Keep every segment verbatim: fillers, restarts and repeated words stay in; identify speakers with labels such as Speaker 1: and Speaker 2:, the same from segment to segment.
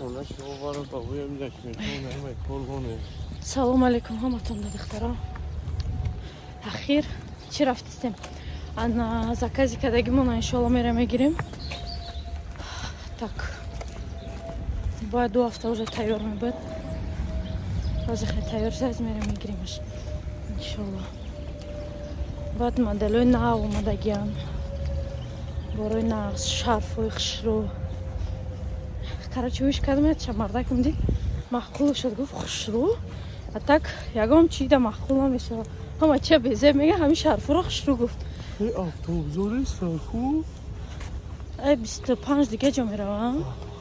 Speaker 1: салом алейкум ҳаматон духтаро. Ахир чӣ рафтистем? Ана закази кардагимона иншоалло мера мегирем. Так. Бояд ду ҳафта уже тайёр мебуд. Ҳозир хай тайёр саз мера мегиремаш. Иншоалло. Баъд моделои нав омадагиам. Борои нағз, шарфои хушрӯ. Короче, виш кардам шамардак муди. Махқул шуд гуфт хушрӯ. А так ягон чида махқул намешава. Ҳама ча безе мега ҳами шарфуро хушрӯ гуфт.
Speaker 2: Э, автобузори сарху?
Speaker 1: Ай бисту панҷ дига ҷо меравам.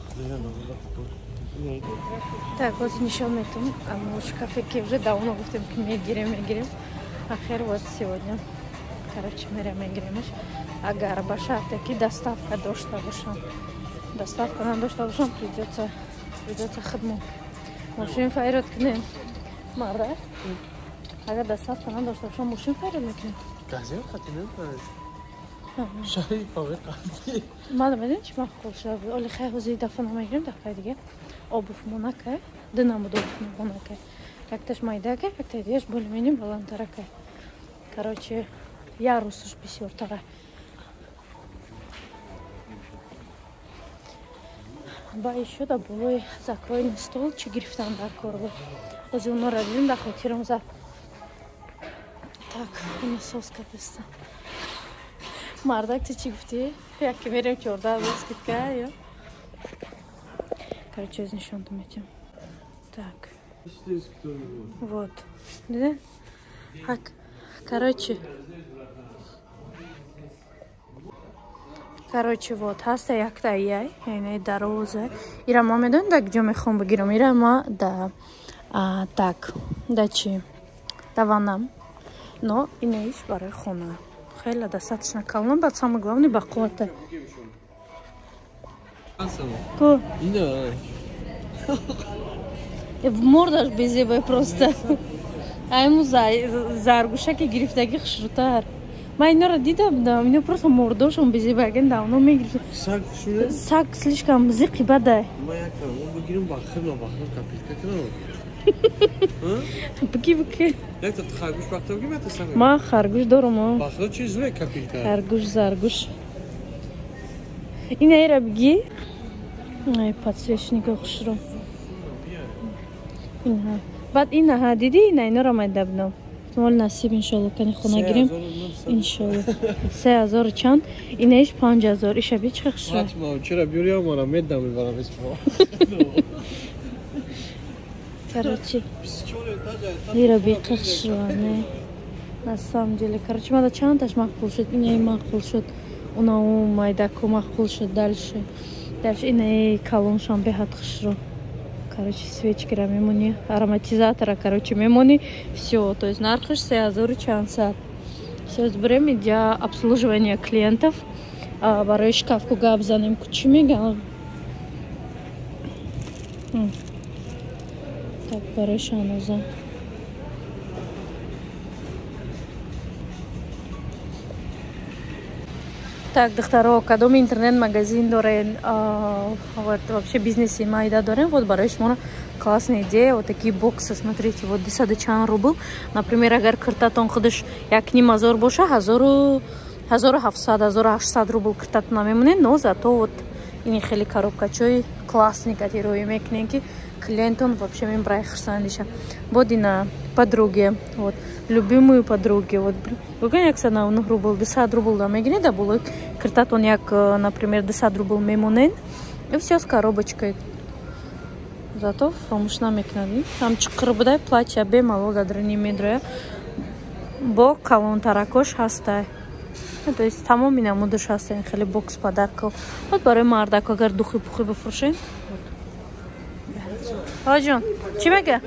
Speaker 1: Так, ҳозир нишон метавонам. Аммо шкафе ки уже давно гуфтем ки мегирем, мегирем. Ахир вот сегодня. Короче, мерем мегиремаш. Агар ба шарте ки доставка дошта бошам. Доставка надошта бошам, придётся придётся хидмат. Мошин файрат кунем. Марда? Агар доставка надошта бошам, мошин файрат мекунем.
Speaker 2: Газел хатинем кунем. Шари паве қадди.
Speaker 1: Мада медем чи махқул шуд. Оли хай ҳозир дафта намегирем, дафта дига. Обув монака, динам буд обув монака. Якташ майдака, якта дигаш более-менее баландтарака. Короче, ярусуш бисёртара. Ба ещё да болои закроеный стол чи гирифтам дар кор буд. Ҳозир онора дидем да хотирам за. Так, ина соска песта. Мардак ты чи гуфти? Яки мерем чорда баскетка, ё? Короче, из нишон метим. Так. Вот. Да? Хак. Короче. Короче, вот. Хаста якта яй. Яйне дароза. Ира ма медон да где мехом бигирам. Ира ма да. А, так. Да чи. Да ванам. Но инеиш барои хона. Хейла достаточно кална, бад самое главное бақуата. Ко?
Speaker 2: Ина.
Speaker 1: В мордаш безебай просто. Айму заргушаки гирифтаги хушрутар. Ман инора дида будам, ино просто мордошон безебаген давно мегирифт.
Speaker 2: Сак шуне?
Speaker 1: Сак слишком зиқи бадай.
Speaker 2: Ма якта бигирим бахирно бахирно капитка кунам.
Speaker 1: Бики бики.
Speaker 2: Якта харгуш бахта бигим ята сак.
Speaker 1: Ма харгуш дорам.
Speaker 2: Бахта чи зуе капитка.
Speaker 1: Харгуш заргуш. Ина ира биги. Ай подсвечника хушро. Ина. Бад ина ха диди ина инора майда будам. Мол насиб иншалло кани хона гирем. Иншалло. се ҳазор чанд. Инеш панҷ ҳазор. Иша би чӣ хушро.
Speaker 2: Фатима, чера биёрия мара медам мебарам исмо.
Speaker 1: Короче. Ира би хушро не. На самом деле, короче, мада чандаш махқул шуд. Ина и махқул шуд. Уна у майдаку махқул шуд дальше. Дальше ина и калоншан беҳад хушро. Короче, свечкира мемони, ароматизатора, короче, мемони, все, то есть нархаш се ҳазору чанд сад. Все сберем для обслуживания клиентов, а барои шкафку гап занем кучи мегам. Так, барои шаноза. Так, духтаро, кадом интернет-магазин дорен, вот вообще бизнеси майда дорен, вот барои шумо классная идея, вот такие боксы, смотрите, вот десять чанд рубл, например, агар киртатон худаш як ним ҳазор боша, ҳазору ҳафтсад, ҳазору ҳаштсад рубл киртат намемонен, но зато вот ини хели коробкачои классный катирои мекунен ки клиентон вообще мебрай хурсандиша. Вот ина подруги, вот любимые подруги, вот бugün як сана он рубл, десять рубл да мегине да было киртат он як, например, десять рубл мемонен, и все с коробочкой. Зато фромушна мекунадим. Там чиқир будай платья бемалол дадрани медроя. Бо калон таракош ҳастай. То есть тамоми намудаш ҳастаин хели бокс подарков. Вот барои мардак агар духи пухи бифуршен. Ҳоҷон, чӣ мега?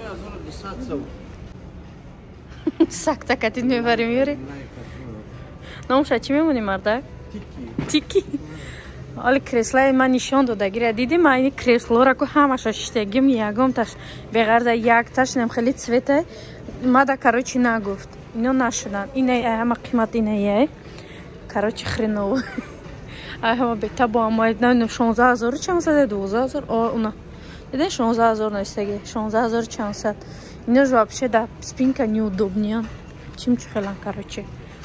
Speaker 1: Сакта катин мебарим ёре. Номуша чӣ мемони мардак? Тики. Оли креслаи ман нишон додагира. Дидим ман ини креслораку ҳамаша шиштагим ягомташ беғарда якташ нем хели цвета. Мада короче нагуфт. Ино нашудан. Ина ҳама қимат ина яй. Короче хреново. А ҳама бета бо амоид на шонздаҳ ҳазору чанд сада дувоздаҳ ҳазор. О уна Это шестнадцать тысяч наистеги, шестнадцать тысяч четыреста. Ино же вообще, да, спинка неудобная. Чем чехелан, короче.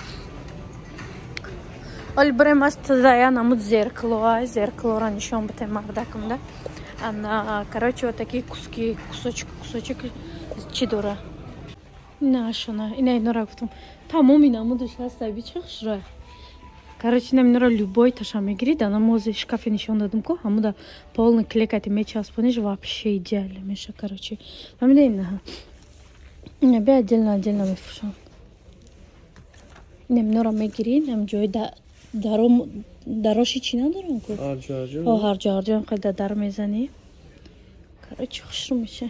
Speaker 1: Альбрем астдая намуд зеркало, зеркало раньше он бы там магдаком, да? Она, короче, вот такие куски, кусочек, кусочек чидора. Нашана, и на иной раз потом. Там у меня намуд сейчас табичах шра. Короче, нам нравится любой ташами грид, она может шкафе ничего не дымко, а мы да полный кликать и меч аспониж вообще идеально, Миша, короче. А мне не не бе отдельно отдельно мифшон. Нам нравится грид, нам джой да даром дароши чина даром ко.
Speaker 2: Арджа арджа.
Speaker 1: О харджа арджа когда дар мезани. Короче, хшру Миша.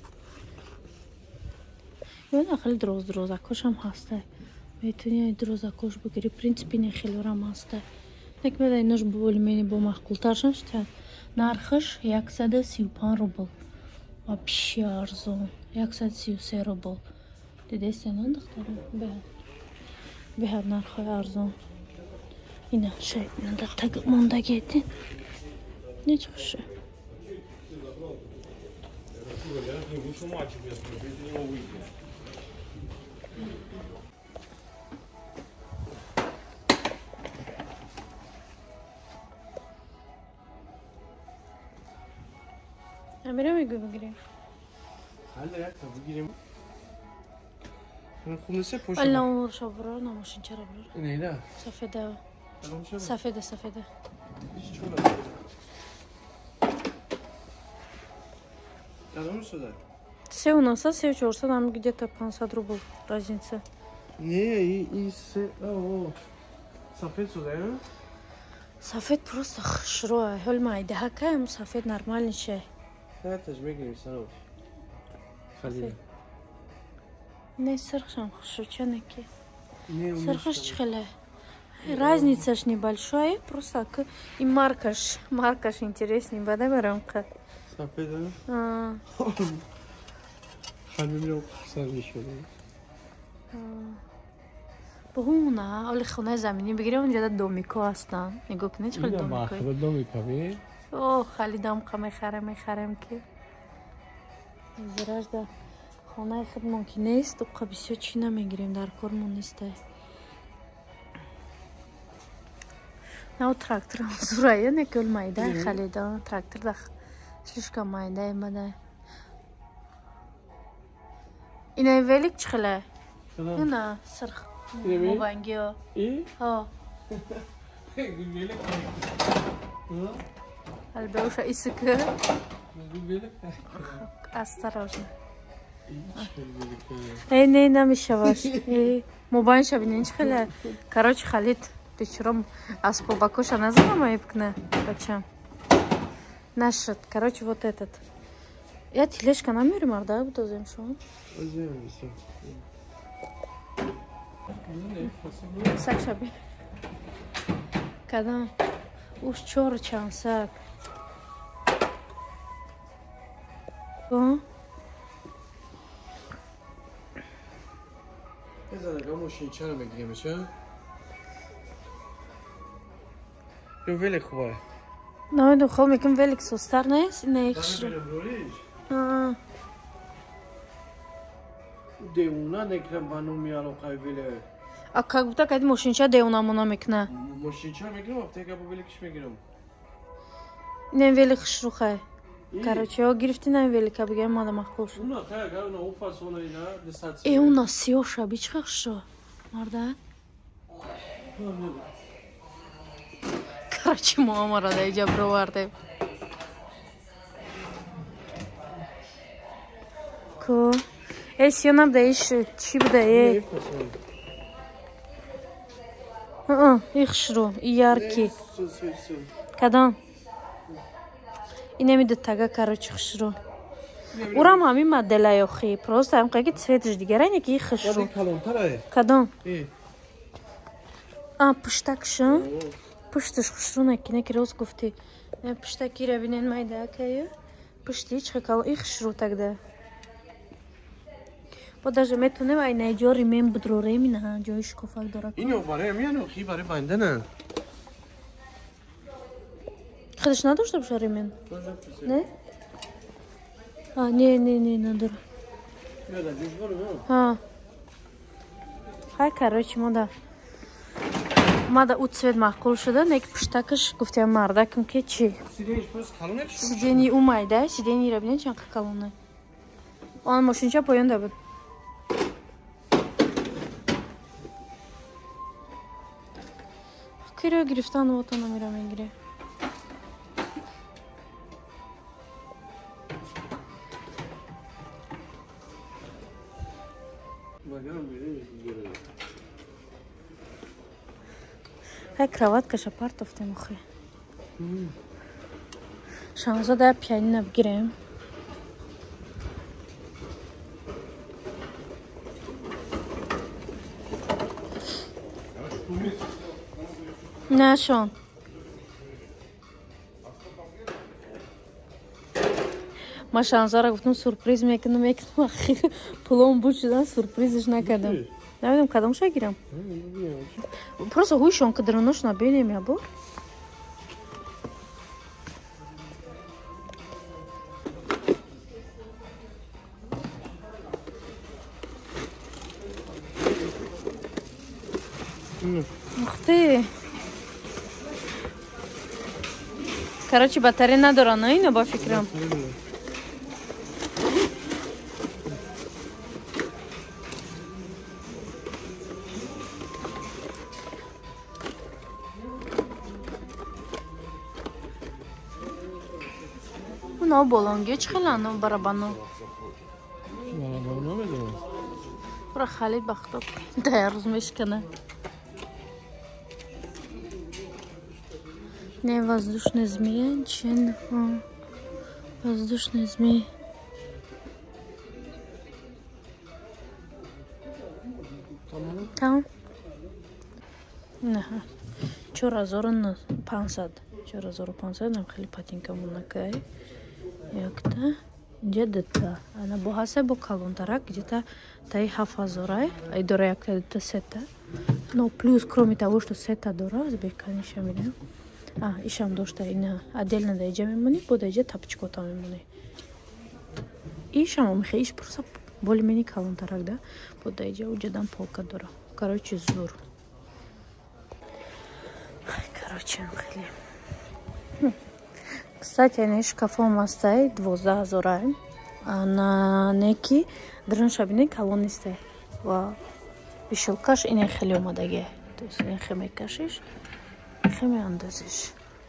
Speaker 1: Я на хал дроз дроз акошам хастай. میتونی دروز اکوش بگیری پرینسپی نخیلی رام هسته نکمه اینوش بولی منی با مخکول ترشنش تن نرخش یکصد و سی و پنج روبل و پیشی ارزون یکصد و سی و سه روبل دیده سنان دخترم به به هر نرخ ارزون اینه شاید منده تگ مونده گیتین نیچ خوشه Берем и бегим.
Speaker 2: حالا یک تا بگیریم. من خوب نیست پوشم.
Speaker 1: الله امور شبرا نماشین چرا برا؟
Speaker 2: نه نه.
Speaker 1: سفیده. سفیده سفیده.
Speaker 2: چطوره؟ Кадом шуда?
Speaker 1: Все у нас, все чёрта, нам где-то пятьдесят рублей разница.
Speaker 2: Не, и и се, о, сафед шуда, а?
Speaker 1: Сафед просто шро, хольмай, да какая сафед нормальный чай.
Speaker 2: Это же мигрим саров. Халил.
Speaker 1: Не сырхшам, шучаники.
Speaker 2: Не,
Speaker 1: сырхаш чхеле. Разница ж небольшая, просто к и маркаш, маркаш интереснее, бада барамка.
Speaker 2: Сафед, да?
Speaker 1: А.
Speaker 2: Халил сар еще.
Speaker 1: بهونه ولی خونه زمینی بگیرم اونجا دومیکو هستن نگاه کنی چه خیلی دومیکوی
Speaker 2: خیلی دومیکوی
Speaker 1: اوه خیلی دامقه میخرم میخرم که زراج ده خونه خود ممکن نیست و قبیسیو چی نمیگیریم در کارمون نیسته نه تراکتور زورایه نکل مایده خیلی دا تراکتور ده شلشکا مایده ایمده اینه ویلیک چه خیلی؟ نه سرخ موبانگی ها
Speaker 2: ای؟
Speaker 1: ها البوش ایسو که استراجن ای نه نمیشه باش موبایل شبینه اینچ خیلی کاروچ خالید دیچرم اسبو бакоша называем айбкне бачам нашет короче вот этот я тележка намерим арда будем что
Speaker 2: возьмем всё
Speaker 1: сакшаби когда уж чёр чансак о
Speaker 2: بذار نگاه ماشین چرا بگیریم میشه یه ولی خوبه
Speaker 1: نه دو خب میگم ولی سوستر نیست نه ایکش آه
Speaker 2: دیونا نکرم بانو میارم خواهی ولی
Speaker 1: а как будто какая-то машинча деунамуна мекна
Speaker 2: ماشین چرا میگیرم افتاده که با ولی کش میگیرم
Speaker 1: не вели хшрухай короче о грифти не вели ка бигем мада махкуш
Speaker 2: уна хая га уна уфа сона ина десат
Speaker 1: э уна сиоша бичхах шо марда короче мамара да иджа проварде ко э сиона да иш чи буда э а их шро яркий кадан и немидет тага короче хшро урам ҳамин моделаё хи просто ҳам қаги цветш дигара не ки хшро кадом а пуштакша пушташ хшро накине ки рост гуфти пуштаки рабинен майда акая пушти чхакал и хшро тогда با даже метунем ай наҷори мем будроре мина ҷои шкофак дора
Speaker 2: اینو برای میانو خی برای بنده نه
Speaker 1: خودش نداشته باشه ریمن نه А, не, не, не, надо. А. Хай, короче, мода. Мода у цвет махкул шуда, нек пштакаш, гуфтям мардакам ке чи? Сидени умай, да? Сидени рабинен чанка калунай. Он машинча поёнда буд. Киро гирифтан вот он намерам игре. Хай кроватка шапартов ты мухи. Шанза да пианино бгирем. Не, шон. Ма Шанзара гуфтам сюрприз мекунам, мекунам. Пулом буд шудан сюрпризш накардам. Намедонам кадомша гирам. Просто ҳуйшон кадронош набинем я бор. Ух ты. Короче, батарея надо, но и на ба фикрам. Ну, болонги чхелано барабану.
Speaker 2: Барабану медонам.
Speaker 1: Ура хали бахтоб. Дайрз мешкана. Не, воздушная змея, чен. А, воздушная змея. Там? Ага. Чора зоран пансад. Чора зору пансад, нам хали патинка мунакай. Як-то где-то она богаса бо калонтарак где-то тай хафазорай ай дора як-то сета. Но плюс кроме того, что сета дора, забей, конечно, меня. А, ишам дошта ина отдельно дайджа мемони, бодайджа тапчкота мемони. Ишам михаиш просто более-менее калонтарак, да? Бодайджа уджадан полка дора. Короче, зур. Короче, хли. Кстати, они шкафом оставят двадцать азорай, а на неки дрыншабины колонисты. Ва бишелкаш ине хели умадаге. То есть ине хеме кашиш, хеме андазиш.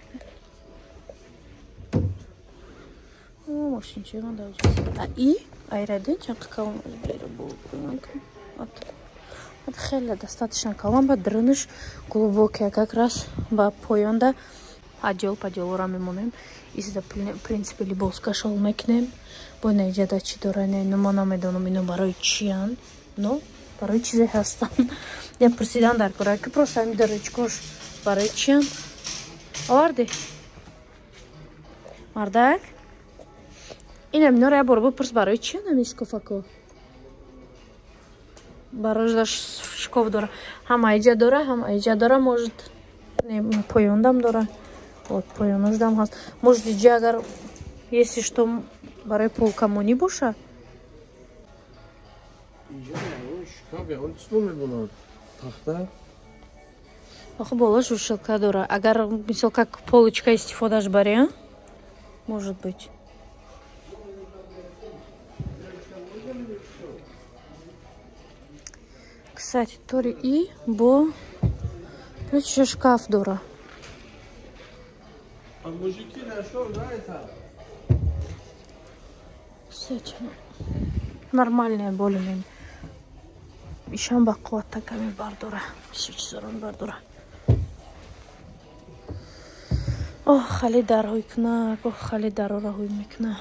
Speaker 1: О, машинче надо. А и айрадин чанка колон вот. Вот хели достаточно колон, ба дрыныш глубокий, как раз ба поёнда. Отдел по делу раме монем. Из-за в принципе либо скашал мекнем, бо не иде да чи доране, но мана медоном ино барой чиян, но барой чизе хастан. Я просидан дар кора, ки просто ами дарочкош барой чиян. Аварди. Мардак. Ина минора я борбу прос барой чиян, ами шкофако. Барой да шкоф дора. Хама иде дора, хама иде дора, может не поёндам дора. Вот, понял, нуждам хаст. Может, джагар, если что, барай полка мони буша?
Speaker 2: Шкаф, я он что мне было? Тахта?
Speaker 1: Ах, было жушелка дора. Агар, мисл, как полочка истифодаш баре, может быть. Кстати, тори и бо... Ключ шкаф дора.
Speaker 2: А мужики нашел, да, это?
Speaker 1: Кстати, нормальная более-менее. Ишам бақуат таками бардура. Сучсарон бардура. О, хали дарой кна, о, хали дарора хуй мекна.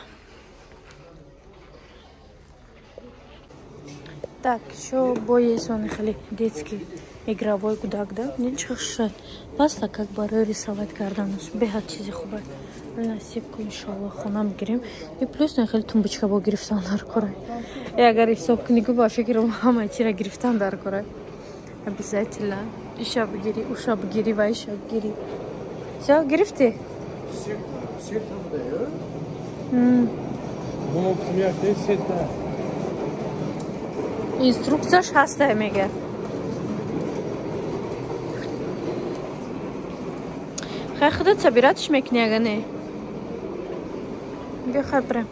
Speaker 1: Так, еще бой есть он хали детский. Игровой гудак, да? Ничего шать. Просто как бы рисовать карданус. Бегать чизи хубать. Насипку, иншаллах, хунам гирим. И плюс на хали тумбочка бо грифтан дар корай. Я говорю, соп книгу ба фикром, хама чира грифтан дар корай. Обязательно. Иша бгири, уша бгири, вайша бгири. Все, грифты?
Speaker 2: Все там дают. گفتم یک ده سیده
Speaker 1: اینستروکسیش هسته میگه. خیلی خودت سبیراتش میکنی اگه نه بیا خیلی برم.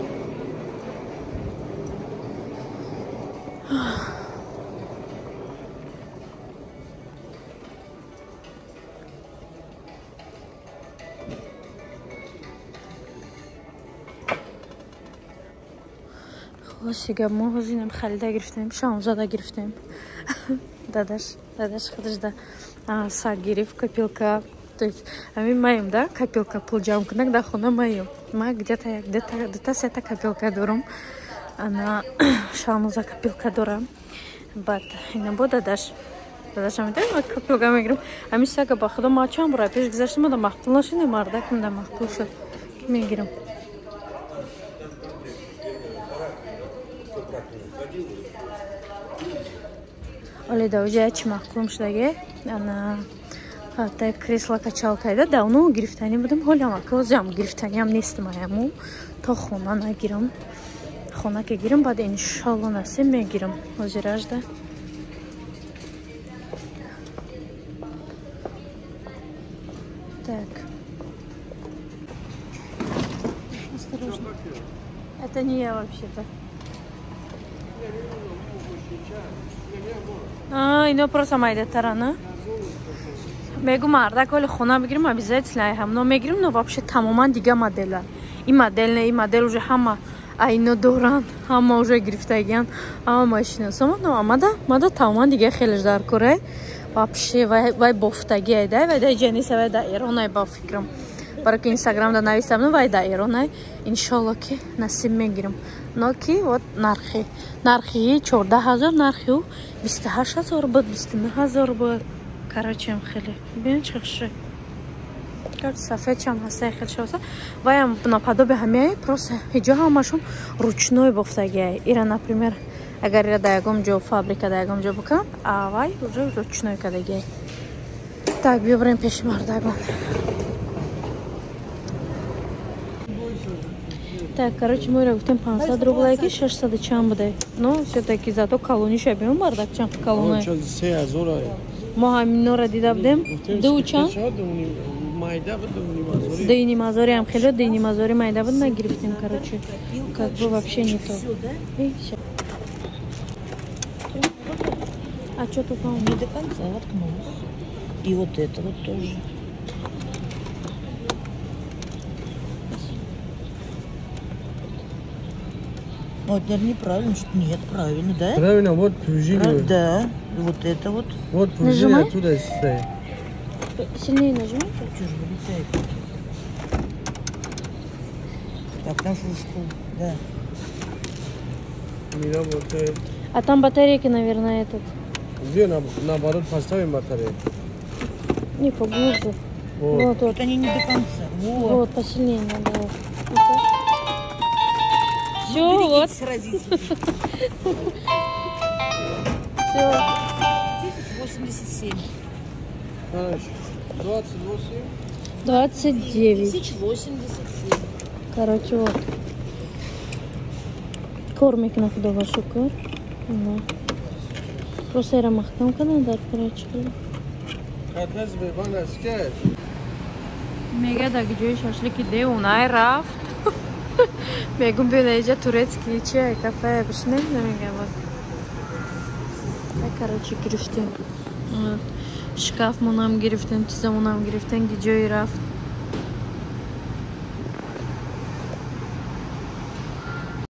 Speaker 1: خلاص ما هزینم خریده گرفتیم شامزاده گرفتیم داداش داداش خودش ده ساعت گرفت копилка. То есть мы маем, да, копилка пул джам кнак да хона маем. Мы где-то где-то где-то с этой копилкой дуром. Она шамза копилка дура. Бат ина бода даш. Даш мы там копилка мы говорим. А мы сага бахда мачам бра пеш гзашма да махтулаш не марда ким да махтулш. Мы говорим. Оли да уже ач махтулм шдаге. Она так кресло качалкайда давно гирифтани будем ҳолам акозам гирифтаниам нестим аяму то хона нагирам хона ке гирам баъд иншалло насиб мегирам ҳозиражда так осторожно это не я вообще-то а ино просто майда тарана мегу марда коли хона бигирим обязательно ҳам но мегирим но вообще тамоман дига модела ин модел не ин модел уже ҳама айно доран ҳама уже гирифтагиан ҳама машинасома но амада мада тамоман дига хелеш дар куре вообще вай бофтаги айда вай да ҷаниса вай да иронай ба фикрам баро ки инстаграмда навистам но вай да иронай иншалло ки насиб мегирим но ки вот нархи нархи чордаҳ ҳазор нархи бисту ҳашт ҳазор буд бисту нӯ ҳазор буд. Короче, хели. Бин чехши. Как сафечам хастай хел шоса. Ваям наподобие хамяй просто хиджа хамашун ручной бофтаги. Ира, например, агар я даягом ҷо фабрика даягом ҷо букам, а вай уже ручной кадаги. Так, бибрем пеш мардагон. Так, короче, мы работаем пятьдесят рублей, шестьсот чам буде. Но все-таки зато колони шабим бардак чам колони. ما همین را دیده بودیم دو چند دینی مازاری هم خیلی دینی مازاری مایده بود نگرفتیم короче как бы вообще не то а что тут там
Speaker 3: не до конца воткнулось и вот это вот тоже вот наверное неправильно что нет правильно да
Speaker 2: правильно вот пружина
Speaker 3: да вот это вот
Speaker 2: вот пружина оттуда стоит
Speaker 1: сильнее нажимай
Speaker 3: что же вылетает так на фушку да
Speaker 2: не работает
Speaker 1: а там батарейки наверное этот
Speaker 2: где на наоборот поставим батарейку
Speaker 1: не поглубже
Speaker 2: вот.
Speaker 1: Вот, вот
Speaker 3: они не до конца вот,
Speaker 1: вот посильнее надо вот. Все, вот. Все.
Speaker 3: восемьдесят семь.
Speaker 2: двадцать восемь.
Speaker 1: двадцать девять.
Speaker 3: тысяч восемьдесят семь.
Speaker 1: Короче, вот. Кормик на худого шукар. Да. Просто я махтам канадар, короче.
Speaker 2: Катас бебан аскер.
Speaker 1: Мега да где шашлыки де унай рафт. Мегум бюнейджа турецкий чай, кафе, бешнем намега вот. Так, короче, гирифтем. Шкаф мунам гирифтем, тиза мунам гирифтем, гиджой рафт.